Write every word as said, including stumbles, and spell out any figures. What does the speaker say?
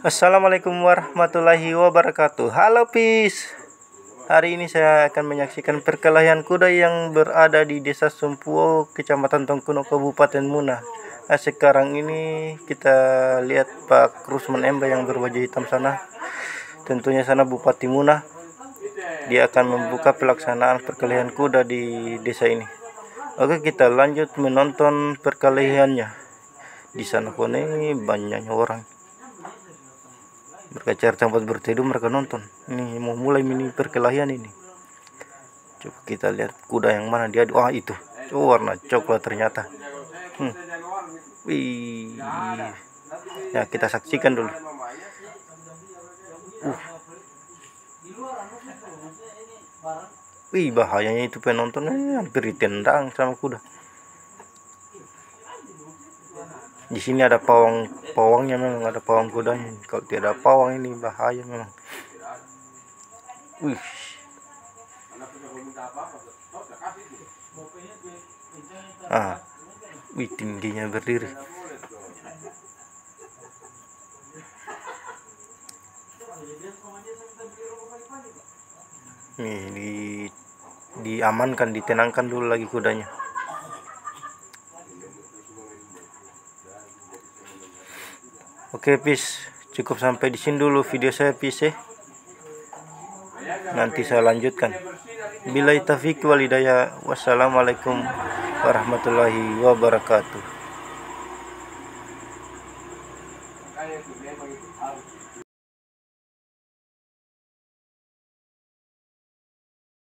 Assalamualaikum warahmatullahi wabarakatuh. Halo Pis. Hari ini saya akan menyaksikan perkelahian kuda yang berada di Desa Sumpuo, Kecamatan Tongkuno, Kabupaten Muna. Nah, sekarang ini kita lihat Pak Rusman Emba yang berwajah hitam sana. Tentunya sana Bupati Muna. Dia akan membuka pelaksanaan perkelahian kuda di desa ini. Oke, kita lanjut menonton perkelahiannya. Di sana pun ini banyaknya orang. Mereka cari tempat berteduh, mereka nonton. Ini mau mulai mini perkelahian ini. Coba kita lihat kuda yang mana dia. Wah, itu. Oh, warna coklat ternyata. Hmm. Wih. Ya, kita saksikan dulu. Uh. Wih, bahayanya itu penontonnya, hampir ditendang sama kuda. Di sini ada pawang, pawangnya memang ada pawang kudanya. Kalau tidak ada pawang ini bahaya memang. Wih. Ah, wih, tingginya berdiri. Nih, di diamankan, ditenangkan dulu lagi kudanya. Oke Pis, cukup sampai di sini dulu video saya Pis ya. Nanti saya lanjutkan. Billahi taufiq wal hidayah. Wassalamualaikum warahmatullahi wabarakatuh.